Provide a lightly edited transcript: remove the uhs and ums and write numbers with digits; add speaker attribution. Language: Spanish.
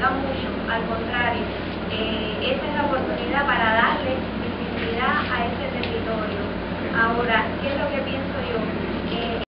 Speaker 1: salga mucho, al contrario, esa es la oportunidad para darle visibilidad a ese territorio. Ahora, ¿qué es lo que pienso yo?